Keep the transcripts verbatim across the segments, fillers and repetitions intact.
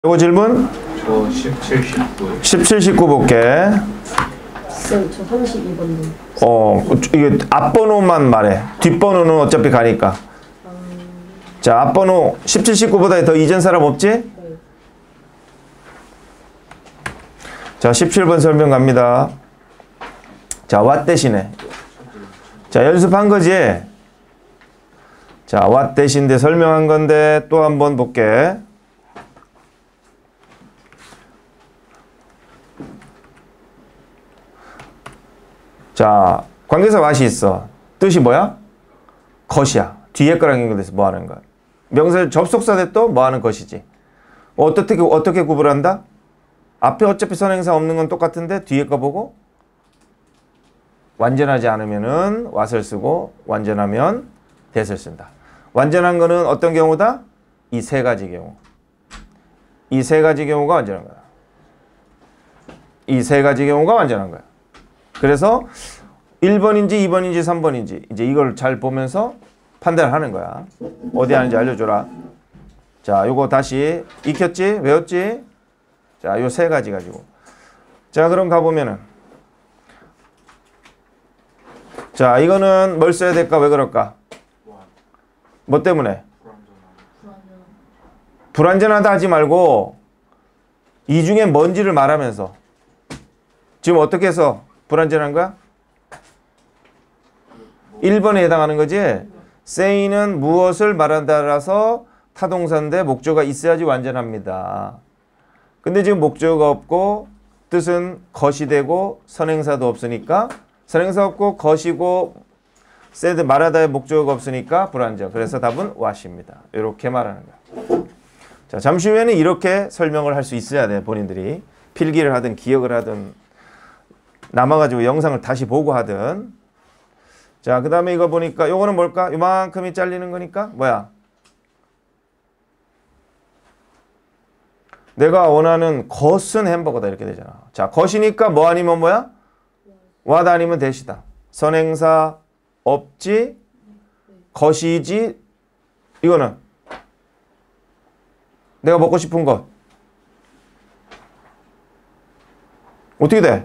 요거 질문? 저 십칠, 십구. 십칠, 십구 볼게. 쌤, 저 삼십이 번도. 어, 이게 앞번호만 말해. 뒷번호는 어차피 가니까. 자, 앞번호 십칠, 십구보다 더 이전 사람 없지? 네. 자, 십칠 번 설명 갑니다. 자, what 대신에. 자, 연습한 거지? 자, what 대신데 설명한 건데 또 한 번 볼게. 자, 관계사 what이 있어. 뜻이 뭐야? 것이야. 뒤에 거랑 연결돼서 뭐 하는 거야? 명사 접속사 대 또 뭐 하는 것이지. 어떻게, 어떻게 구분한다? 앞에 어차피 선행사 없는 건 똑같은데 뒤에 거 보고 완전하지 않으면은 what을 쓰고 완전하면 that을 쓴다. 완전한 거는 어떤 경우다? 이 세 가지 경우. 이 세 가지 경우가 완전한 거야. 이 세 가지 경우가 완전한 거야. 그래서 일 번인지 이 번인지 삼 번인지 이제 이걸 잘 보면서 판단을 하는 거야. 어디 하는지 알려줘라. 자, 요거 다시 익혔지? 외웠지? 자, 요 세 가지 가지고. 자, 그럼 가보면은. 자, 이거는 뭘 써야 될까? 왜 그럴까? 뭐 때문에? 불완전하다 하지 말고 이 중에 뭔지를 말하면서. 지금 어떻게 해서 불완전한 거야? 일 번에 해당하는 거지? say는 무엇을 말한다라서 타동사인데 목조가 있어야지 완전합니다. 근데 지금 목조가 없고 뜻은 것이 되고 선행사도 없으니까 선행사 없고 것이고 said 말하다의 목조가 없으니까 불완전. 그래서 답은 what입니다. 이렇게 말하는 거야. 자, 잠시 후에는 이렇게 설명을 할 수 있어야 돼. 본인들이 필기를 하든 기억을 하든 남아가지고 영상을 다시 보고 하든. 자, 그 다음에 이거 보니까 요거는 뭘까? 요만큼이 잘리는 거니까 뭐야? 내가 원하는 것은 햄버거다 이렇게 되잖아. 자, 것이니까 뭐 아니면 뭐야? what 아니면 that이다. 선행사 없지, 것이지, 이거는 내가 먹고 싶은 것. 어떻게 돼?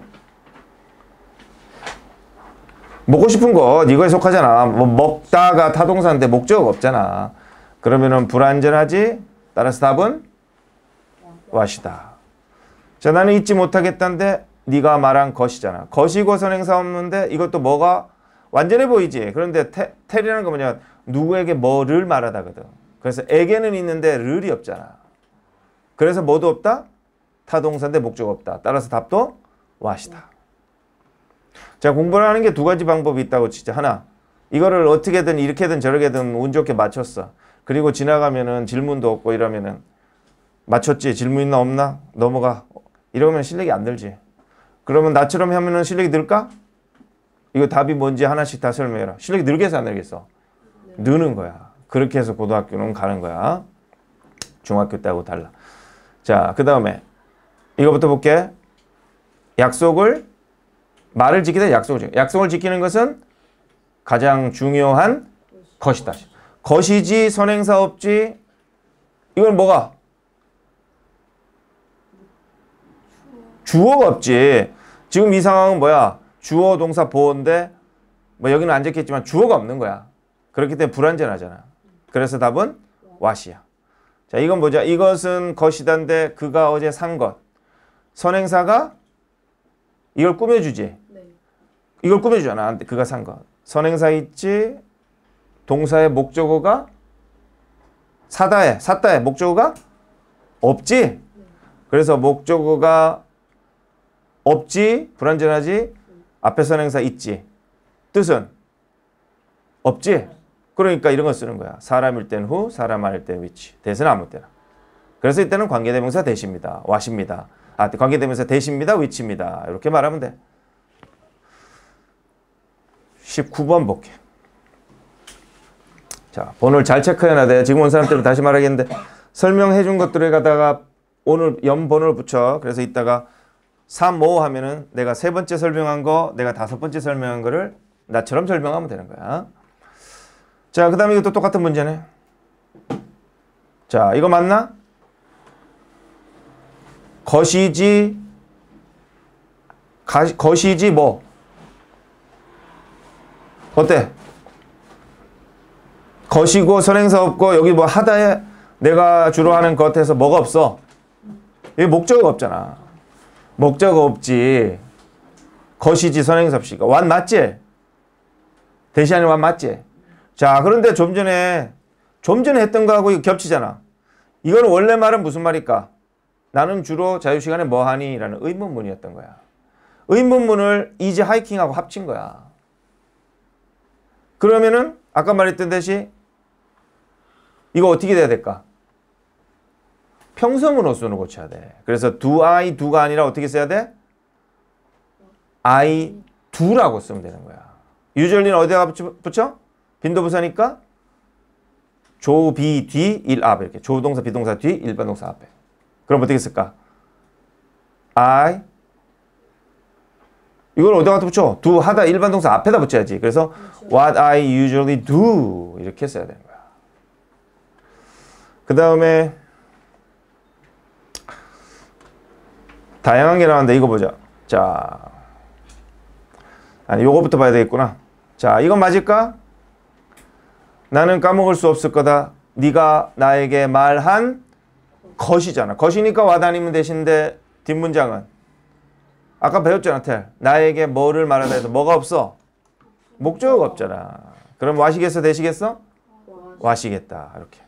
먹고 싶은 것 이거에 속하잖아. 뭐 먹다가 타동사인데 목적어가 없잖아. 그러면은 불완전하지. 따라서 답은 what이다. 자, 나는 잊지 못하겠다는데 네가 말한 것이잖아. 것이고 선행사 없는데 이것도 뭐가 완전해 보이지. 그런데 테, 텔이라는 건 뭐냐? 누구에게 뭐를 말하다거든. 그래서 에게는 있는데 를이 없잖아. 그래서 뭐도 없다? 타동사인데 목적어 없다. 따라서 답도 what이다. 자, 공부를 하는 게 두 가지 방법이 있다고 치자. 하나, 이거를 어떻게든 이렇게든 저렇게든 운 좋게 맞췄어. 그리고 지나가면은 질문도 없고 이러면은 맞췄지? 질문 있나 없나? 넘어가. 이러면 실력이 안 늘지. 그러면 나처럼 하면은 실력이 늘까? 이거 답이 뭔지 하나씩 다 설명해라. 실력이 늘겠어 안 늘겠어? 느는 거야. 그렇게 해서 고등학교는 가는 거야. 중학교 때하고 달라. 자, 그 다음에 이거부터 볼게. 약속을 말을 지키다 약속을 지키. 약속을 지키는 것은 가장 중요한 것이다. 것이지 선행사 없지. 이건 뭐가? 주어가 없지. 지금 이 상황은 뭐야? 주어 동사 보어인데 뭐 여기는 안 적혀있지만 주어가 없는 거야. 그렇기 때문에 불완전하잖아. 그래서 답은 what이야. 자, 이건 뭐죠? 이것은 것이다인데 그가 어제 산 것. 선행사가 이걸 꾸며주지. 네. 이걸 꾸며주잖아. 그가 산 것. 선행사 있지. 동사의 목적어가 사다에 샀다에 목적어가 없지. 네. 그래서 목적어가 없지. 불완전하지. 네. 앞에 선행사 있지. 뜻은 없지. 그러니까 이런 거 쓰는 거야. 사람일 땐 who, 사람 아닐 땐 which. that은 아무 때나. 그래서 이때는 관계대명사 that입니다. what입니다. 아, 관계대명사 that입니다. which입니다. 이렇게 말하면 돼. 십구 번 볼게. 자, 번호를 잘 체크해놔야 돼. 지금 온 사람들은 다시 말하겠는데 설명해 준 것들에 가다가 오늘 연 번호를 붙여. 그래서 이따가 삼, 오 하면은 내가 세 번째 설명한 거, 내가 다섯 번째 설명한 거를 나처럼 설명하면 되는 거야. 자, 그 다음에 이것도 똑같은 문제네. 자, 이거 맞나? 것이지 가, 것이지 뭐 어때? 것이고 선행사 없고 여기 뭐 하다에 내가 주로 하는 것에서 뭐가 없어? 여기 목적어가 없잖아. 목적어 없지. 것이지 선행사 없이. what 맞지? 대신에 what 맞지? 자, 그런데 좀 전에 좀 전에 했던 거하고 이거 겹치잖아. 이거는 원래 말은 무슨 말일까? 나는 주로 자유시간에 뭐 하니? 라는 의문문이었던 거야. 의문문을 이제 하이킹하고 합친 거야. 그러면은 아까 말했던 듯이 이거 어떻게 돼야 될까? 평서문 어순을 고쳐야 돼. 그래서 do I do가 아니라 어떻게 써야 돼? I do라고 쓰면 되는 거야. usually는 어디다가 붙여? 빈도부사니까 조, 비, 뒤, 일, 앞 이렇게 조동사, 비동사 뒤, 일반 동사 앞에. 그럼 어떻게 쓸까? I 이걸 어디다 붙여? do 하다 일반 동사 앞에다 붙여야지. 그래서 what I usually do 이렇게 써야 되는 거야. 그 다음에 다양한 게 나왔는데 이거 보자. 자, 아니 요거부터 봐야 되겠구나. 자, 이건 맞을까? 나는 까먹을 수 없을 거다. 네가 나에게 말한 것이잖아. 것이니까 what 아니면 대신데 뒷문장은 아까 배웠잖아. 텔. 나에게 뭐를 말하다 해서 뭐가 없어? 목적어가 없잖아. 그럼 와시겠어? 되시겠어? 와시겠다. 이렇게.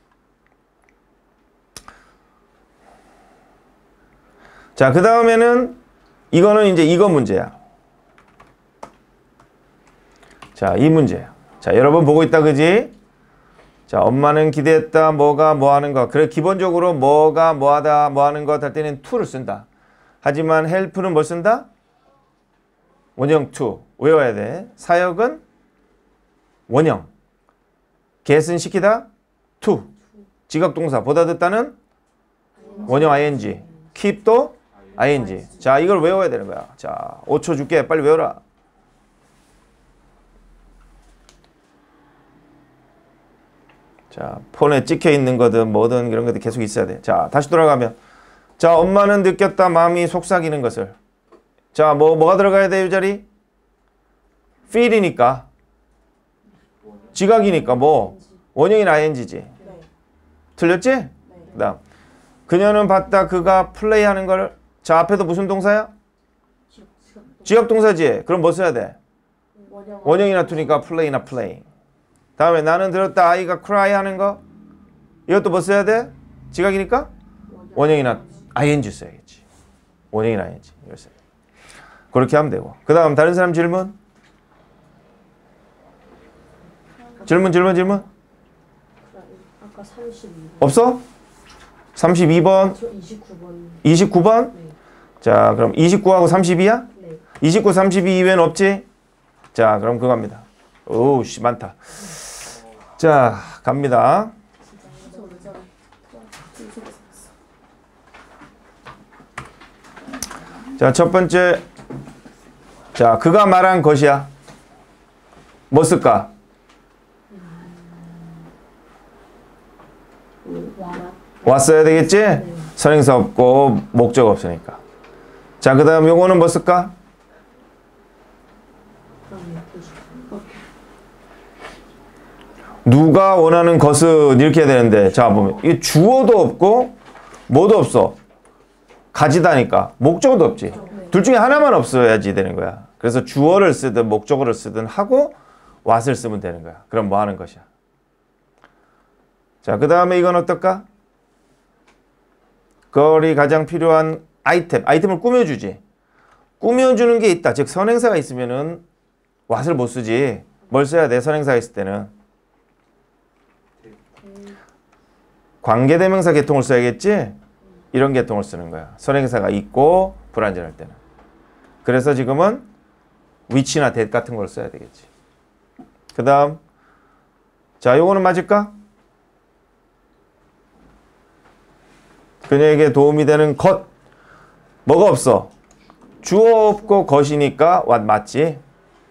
자, 그 다음에는 이거는 이제 이거 문제야. 자, 이 문제야. 자, 여러분 보고 있다, 그지? 자, 엄마는 기대했다. 뭐가 뭐 하는 거. 그래, 기본적으로 뭐가 뭐 하다, 뭐 하는 것 할 때는 to를 쓴다. 하지만 help는 뭘 쓴다? 원형 to. 외워야 돼. 사역은 원형. get은 시키다? to. 지각동사. 보다 듣다는 원형 ing. keep도 ing. 자, 이걸 외워야 되는 거야. 자, 오 초 줄게. 빨리 외워라. 자, 폰에 찍혀 있는 거든 뭐든 이런 것들 계속 있어야 돼. 자, 다시 돌아가면. 자, 엄마는 느꼈다. 마음이 속삭이는 것을. 자, 뭐, 뭐가 들어가야 돼, 이 자리? feel이니까. 지각이니까 뭐, 원형인 ing지. 틀렸지? 그 다음. 그녀는 봤다. 그가 플레이 하는 거를. 자, 앞에도 무슨 동사야? 지각동사지. 그럼 뭐 써야 돼? 원형이나 투니까 플레이나 플레이. 다음에 나는 들었다. 아이가 cry 하는 거. 이것도 뭐 써야 돼? 지각이니까? 원형이나 ing 써야겠지. 원형이나 ing. 이걸 써야 돼. 그렇게 하면 되고. 그 다음 다른 사람 질문? 질문 질문 질문? 아까 삼십이 번. 없어? 삼십이 번? 저 이십구 번. 이십구 번? 네. 자, 그럼 이십구하고 삼십이야? 네. 이십구, 삼십이 이외엔 없지? 자, 그럼 그거 합니다. 오우, 씨, 많다. 자, 갑니다. 자, 첫 번째. 자, 그가 말한 것이야. 뭐 쓸까? 왔어야 되겠지? 선행사 없고 목적 없으니까. 자, 그 다음 요거는 뭐 쓸까? 누가 원하는 것은 이렇게 해야 되는데, 자, 보면 이게 주어도 없고 뭐도 없어. 가지다니까 목적어도 없지. 둘 중에 하나만 없어야지 되는 거야. 그래서 주어를 쓰든 목적어를 쓰든 하고 what을 쓰면 되는 거야. 그럼 뭐 하는 것이야. 자, 그 다음에 이건 어떨까? 그걸이 가장 필요한 아이템. 아이템을 꾸며주지. 꾸며주는 게 있다. 즉 선행사가 있으면은 what을 못 쓰지. 뭘 써야 돼? 선행사가 있을 때는 관계대명사 계통을 써야겠지? 이런 계통을 쓰는 거야. 선행사가 있고 불완전할 때는. 그래서 지금은 which나 that 같은 걸 써야 되겠지. 그 다음 자, 요거는 맞을까? 그녀에게 도움이 되는 것. 뭐가 없어? 주어 없고 것이니까 what 맞지?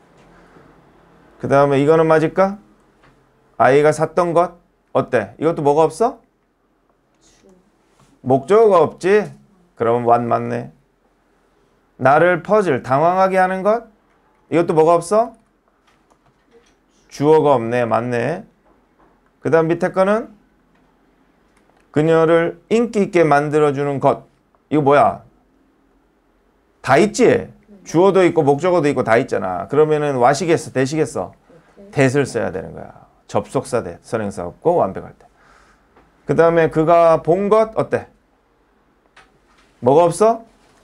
그 다음에 이거는 맞을까? 아이가 샀던 것. 어때? 이것도 뭐가 없어? 목적어가 없지? 그러면 what 맞네. 나를 퍼즐, 당황하게 하는 것? 이것도 뭐가 없어? 주어가 없네. 맞네. 그 다음 밑에 거는 그녀를 인기 있게 만들어주는 것. 이거 뭐야? 다 있지? 주어도 있고 목적어도 있고 다 있잖아. 그러면은 와시겠어? 대시겠어? 대를 써야 되는 거야. 접속사 대. 선행사 없고 완벽할 때. 그 다음에 그가 본 것 어때? 뭐가 없어?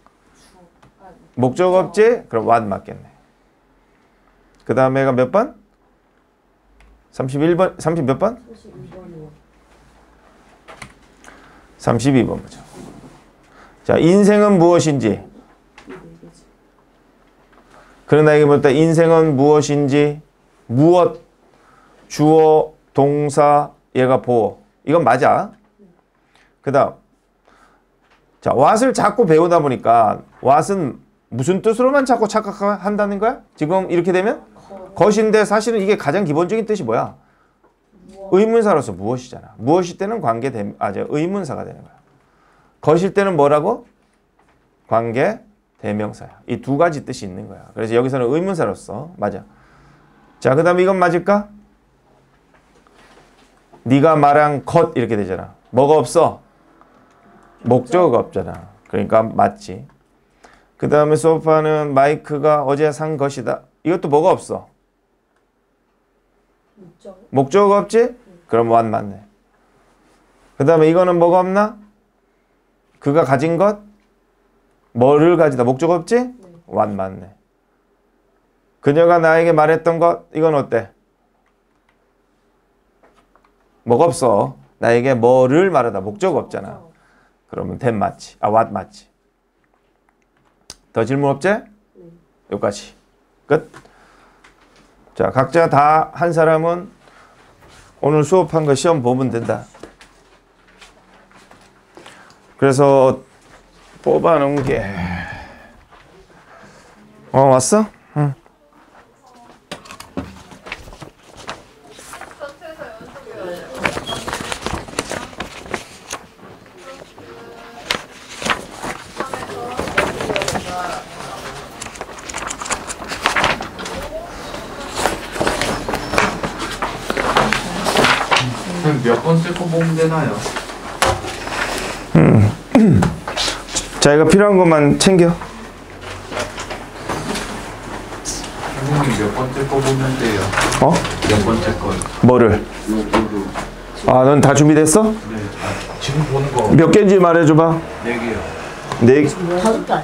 목적 없지? 그럼 what 맞겠네. 그 다음에가 몇 번? 삼십일 번, 삼십 몇 번? 삼십이 번이요. 삼십이 번 보자. 자, 인생은 무엇인지. 이 네 개지. 그러나 이게 뭐다? 인생은 무엇인지. 무엇, 주어, 동사, 얘가 보어. 이건 맞아. 그 다음. 자, what을 자꾸 배우다 보니까 what은 무슨 뜻으로만 자꾸 착각한다는 거야? 지금 이렇게 되면? 것인데 사실은 이게 가장 기본적인 뜻이 뭐야? 의문사로서 무엇이잖아. 무엇일 때는 관계 대, 아, 저 의문사가 되는 거야. 것일 때는 뭐라고? 관계 대명사야. 이 두 가지 뜻이 있는 거야. 그래서 여기서는 의문사로서 맞아. 자, 그 다음에 이건 맞을까? 네가 말한 것 이렇게 되잖아. 뭐가 없어? 목적어가 없잖아. 그러니까 맞지. 그 다음에 소파는 마이크가 어제 산 것이다. 이것도 뭐가 없어? 목적. 목적어가 없지? 그럼 what 맞네. 그 다음에 이거는 뭐가 없나? 그가 가진 것? 뭐를 가지다? 목적어 없지? 네. what 맞네. 그녀가 나에게 말했던 것? 이건 어때? 뭐가 없어? 나에게 뭐를 말하다. 목적어 없잖아. 그러면 that 맞지. 아, what 맞지. 더 질문 없지? 네. 여기까지. 끝. 자, 각자 다 한 사람은 오늘 수업한 거 시험 보면 된다. 그래서 뽑아놓은 게 어, 왔어? 응. 몇 번째 거 보면 되나요? 자, 이거 필요한 것만 챙겨. 선생님 몇 번째 거 보면 돼요? 어? 몇 번째 거요? 뭐를? 요거를. 아, 넌 다 준비됐어? 네. 아, 지금 보는 거 몇 개인지 말해줘봐. 네 개요. 네. 다섯 개.